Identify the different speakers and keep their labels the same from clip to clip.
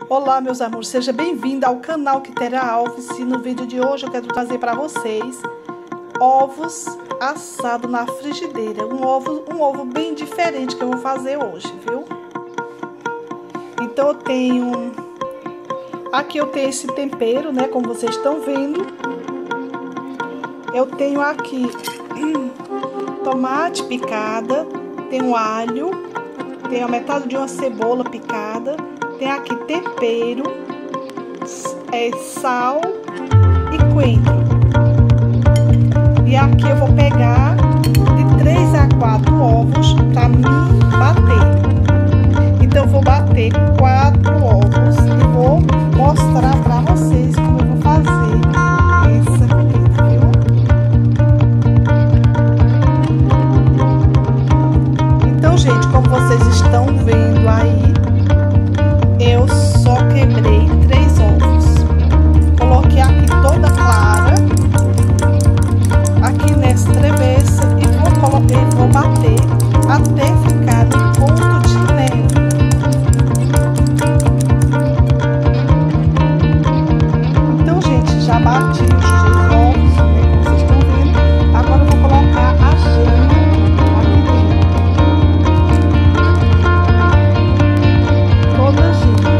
Speaker 1: Olá, meus amores, seja bem-vindo ao canal Quitéria Alves. E no vídeo de hoje eu quero trazer para vocês ovos assados na frigideira. Um ovo bem diferente que eu vou fazer hoje, viu? Então aqui eu tenho esse tempero, né, como vocês estão vendo. Eu tenho aqui tomate picada, tenho alho, tenho a metade de uma cebola picada, tem aqui tempero, sal e coentro. E aqui eu vou pegar de 3 a 4 ovos para mim bater. Então eu vou bater 4 ovos e vou mostrar para vocês como eu vou fazer essa comida, viu? Então, gente, como vocês estão vendo aí, eu só quebrei 3 ovos. Coloquei aqui toda clara, aqui nessa travessa, e vou bater até ficar no ponto de neve. Então, gente, já bati os 3 ovos, né, como vocês estão vendo. Agora eu vou colocar a gema aqui dentro. Toda a gema.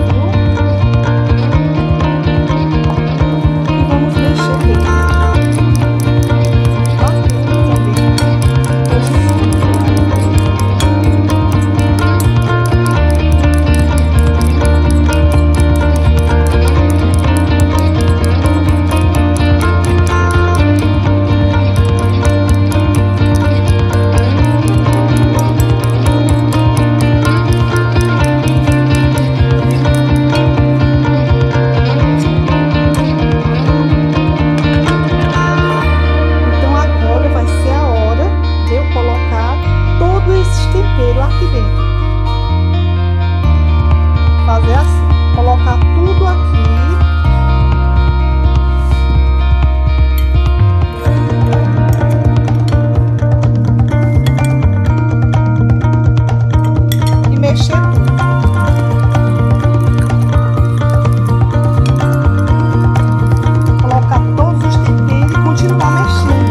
Speaker 1: Aqui dentro, fazer assim, colocar tudo aqui e mexer tudo. Colocar todos os temperos e continuar mexendo.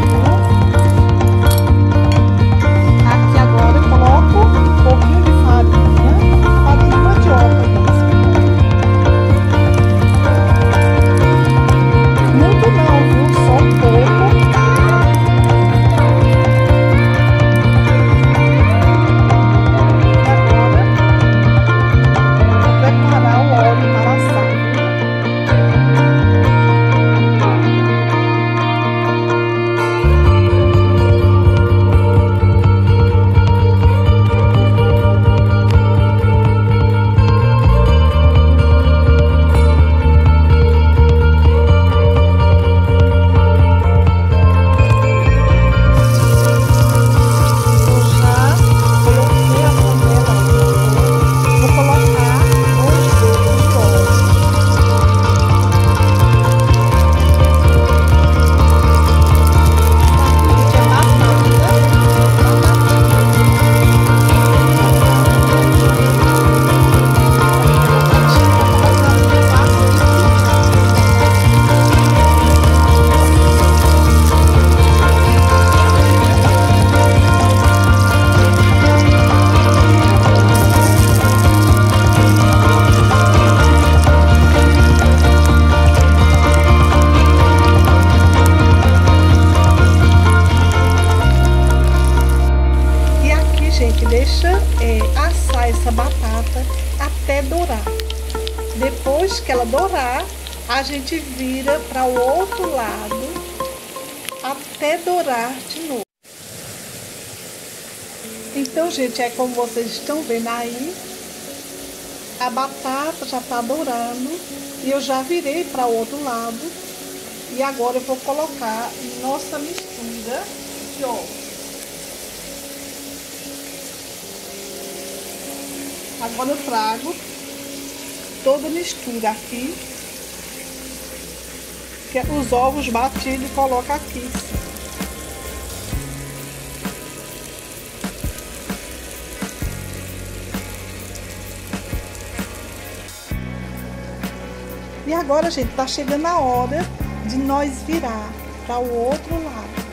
Speaker 1: Gente, deixa assar essa batata até dourar. Depois que ela dourar, a gente vira para o outro lado até dourar de novo. Então, gente, é como vocês estão vendo aí, a batata já está dourando e eu já virei para o outro lado. E agora eu vou colocar nossa mistura de ovos. Agora eu trago toda a mistura aqui, que é os ovos batidos, e coloco aqui. E agora, gente, tá chegando a hora de nós virar para o outro lado.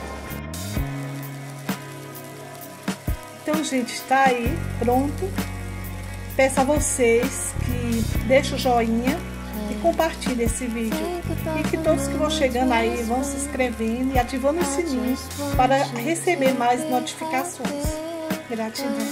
Speaker 1: Então, gente, está aí, pronto. Peço a vocês que deixem o joinha e compartilhem esse vídeo. E que todos que vão chegando aí vão se inscrevendo e ativando o sininho para receber mais notificações. Gratidão.